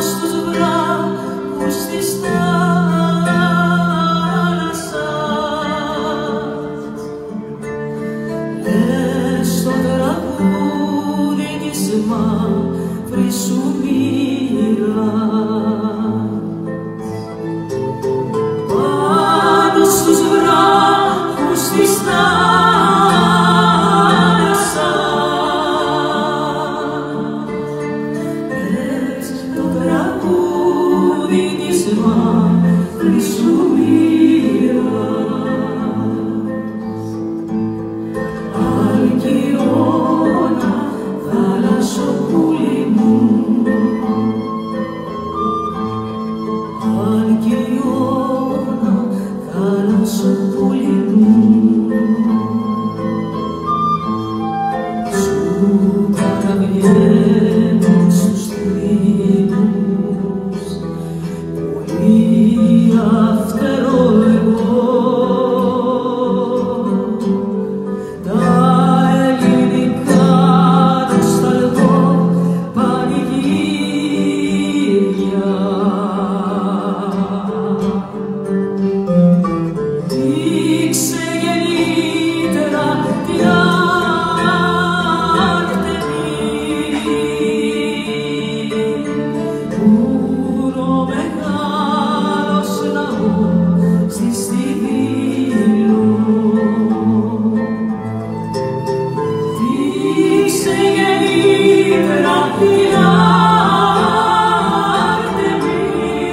στους βράχους της θάλασσας. Λες το τραγούδι της μαύρης σου μοίρας πάνω στους βράχους της θάλασσας. Λες το τραγούδι της μαύρης σου μοίρας. Αλκιώνα, θάλασσοπούλη μου, Αλκιώνα, θάλασσοπούλη μου, σου παραβγαίνω στους τρίτους, πολύ αυτερό εγώ. Τα ελληνικά νοσταλγώ πανηγύρια. Δείξε γεννήτερα τη Άρτεμη, ουρό μεγάλος ναός στη Στιβύλο. Δείξε γεννήτερα τη Άρτεμη,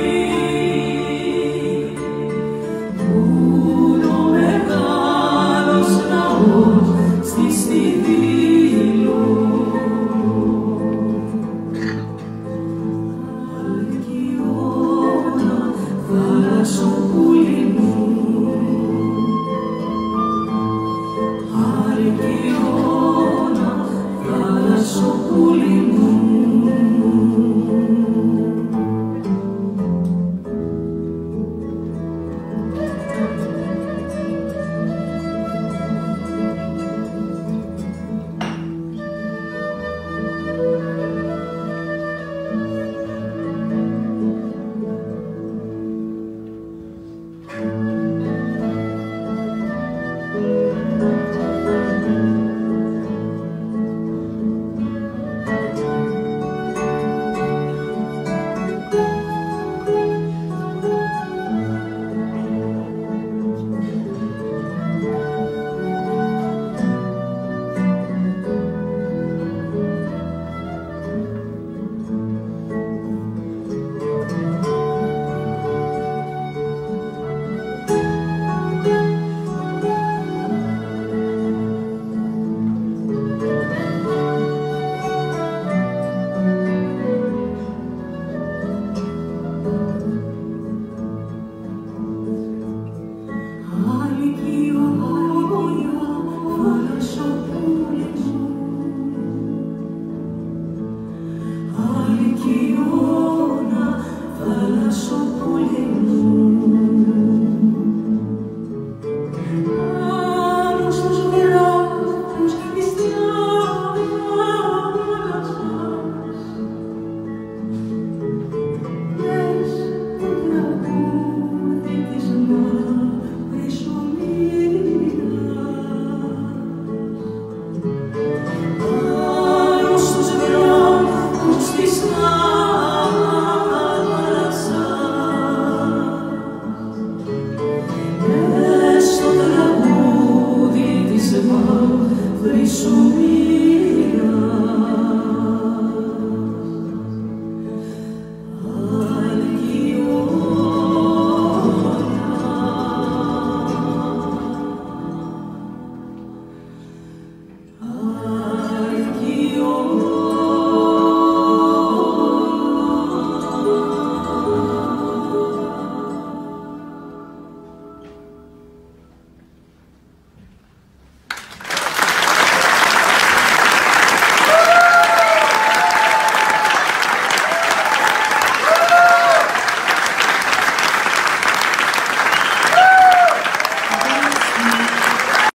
ουρό μεγάλος ναός στη Στιβύλο. Αλκιώνα, θάλασσο